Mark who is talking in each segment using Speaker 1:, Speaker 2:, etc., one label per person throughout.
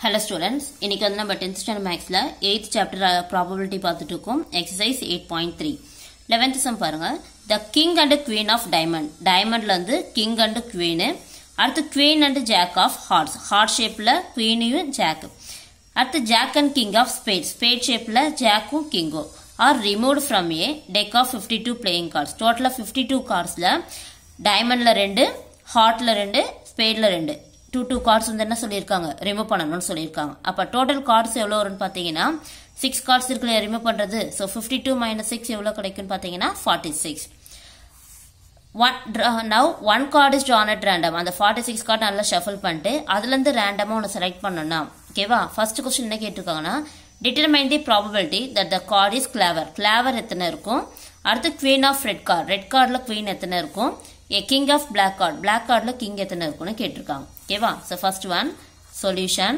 Speaker 1: Hello students, இன்னைக்கு வந்து நம்ம 10th standard mathsல 8th chapter probability பார்த்துட்டு இருக்கோம். Exercise 8.3. 11th sum பாருங்க. The king and queen of diamond. Diamondல வந்து king and queen. அடுத்து queen and jack of hearts. Heart shapeல queenயும் jack. அடுத்து jack and king of spades. Spade shapeல jackம் kingம் are removed from a deck of 52 playing cards. Total 52 cardsல diamondல 2, heartல 2, spadeல 2. 2 cards வந்து என்ன சொல்லியிருக்காங்க remove பண்ணணும்னு சொல்லியிருக்காங்க. அப்ப total cards எவ்வளவு வரும்னு பாத்தீங்கன்னா 6 cards இருக்குல ரிமூவ் பண்றது. சோ 52 - 6 எவ்வளவு கிடைக்கும்னு பாத்தீங்கன்னா 46. Now one card is drawn at random. அந்த 46 கார்ட் நல்லா ஷஃபிள் பண்ணிட்டு அதுல இருந்து ரேண்டமா ஒன்னு செலக்ட் பண்ணனும்னா ஓகேவா? ஃபர்ஸ்ட் क्वेश्चन என்ன கேட்டிருக்காங்கன்னா determine the probability that the card is clever. clever எத்தனை இருக்கும்? அடுத்து queen of red card. red cardல queen எத்தனை இருக்கும்? A king of black card. black cardல king எத்தனை இருக்கும்னு கேட்டிருக்காங்க. ஓகேவா? So first one solution.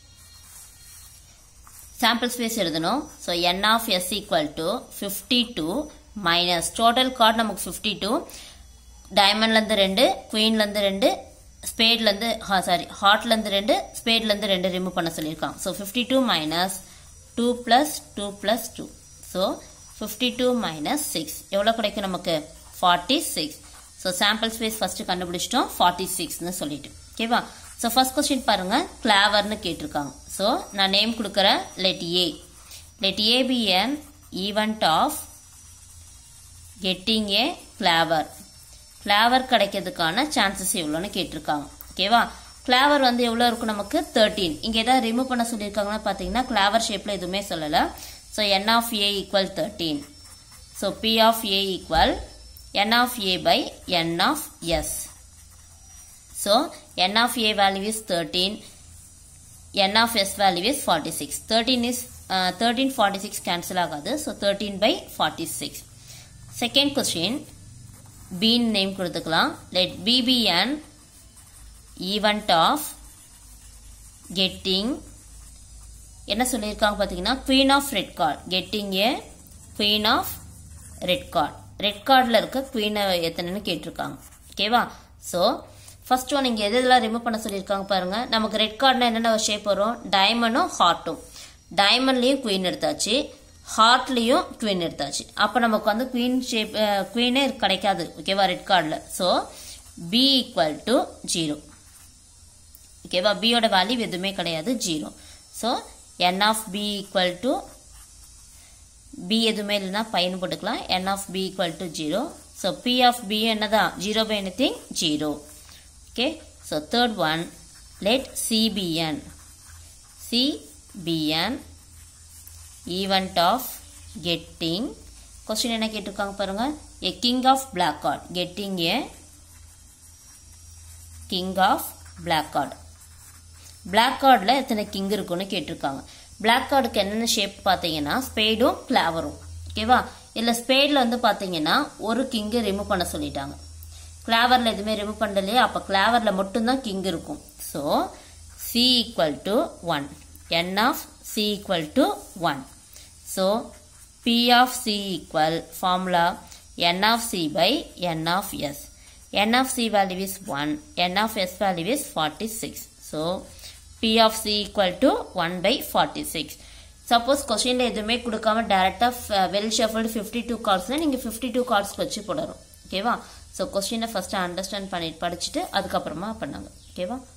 Speaker 1: Sample space எழுதணும். So n of s equal to 52 minus total card நமக்கு 52. diamondல இருந்து 2, queenல இருந்து 2, spadeல இருந்து heartல இருந்து 2, spadeல இருந்து 2 ரிமூவ் பண்ண சொல்லிருக்காங்க. So 52 minus 2 plus 2 plus 2. So 52 minus 6 எவ்வளவு கிடைக்கும் நமக்கு 46. So sample space first கண்டுபிடிச்சிட்டோம் 46 னு சொல்லிட்டு. ஓகேவா? So first question பாருங்க clever னு கேட்டிருக்காங்க. So நான் நேம் கொடுக்கறேன் let A. Let A be an event of getting a clever. clever கிடைக்கிறதுக்கான chances எவ்வளவுன்னு கேட்டிருக்காங்க. ஓகேவா? clever வந்து எவ்வளவு இருக்கும் நமக்கு 13. இங்க ஏதாவது ரிமூவ் பண்ண சொல்லிருக்காங்கன்னா பாத்தீங்கன்னா clever ஷேப்ல எதுவுமே சொல்லல. So n of A equal 13. So P of A equal n of A by n of S. So n of A value is 13. n of S value is 46. 13 46 cancel ஆகாது. So 13 by 46. Second question. B name கொடுத்துக்கலாம். Let B be an event of getting என்ன சொல்லியிருக்காங்க பாத்தீங்கன்னா queen of red card. getting a queen of red card. red cardல இருக்க queen எத்தனைன்னு கேட்டிருக்காங்க. ஓகேவா? So first one இங்க எதெல்லாம் ரிமூவ் பண்ண சொல்லியிருக்காங்க பாருங்க. நமக்கு ரெட் கார்ட்னா என்னென்ன ஷேப் வரும்? டைமண்டும் ஹார்ட்டும். டைமண்ட்லயும் குவீன் எடுத்தாச்சு, ஹார்ட்லயும் குவீன் எடுத்தாச்சு. அப்ப நமக்கு வந்து குவீன் ஷேப் குவீனே கிடைக்காது. ஓகேவா? ரெட் கார்ட்ல. So B equal to 0. ஓகேவா? B யோட வேல்யூ எதுவுமே கிடையாது 0. So n of B equal to B எதுவுமே இல்லைன்னா பையன் போட்டுக்கலாம். n of B equal to 0. So P of B என்னதான் 0 by anything 0. Okay, so third one, let C be an event of getting. Question என்ன கேட்டிருக்காங்க பாருங்க. A king of black card. getting a king of black card. black cardல எத்தனை king இருக்குன்னு கேட்டிருக்காங்க. black cardக்கு என்னென்ன shape பாத்தீங்கன்னா ஸ்பேடும் கிளாவரும். ஓகேவா? இல்ல ஸ்பேட்ல வந்து பாத்தீங்கன்னா ஒரு king ரிமூவ் பண்ண சொல்லிட்டாங்க. கிளாவர்ல எதுவுமே ரிமூவ் பண்ணலையே, அப்ப கிளாவர்ல மட்டும்தான் கிங் இருக்கும். So C equal to 1. n of C equal to 1. So P of C equal formula n of C by n of S. n of C value is 1. n of S value is 46. So P of C equal to 1 by 46. Suppose question எதுவுமே கொடுக்காம டைரக்டா well shuffled 52 cardsனா நீங்க 52 cards வச்சு போடணும். ஓகேவா? So question first understand பண்ணிட்டு படிச்சிட்டு அதுக்கு அப்புறமா பண்ணுங்க. ஓகேவா?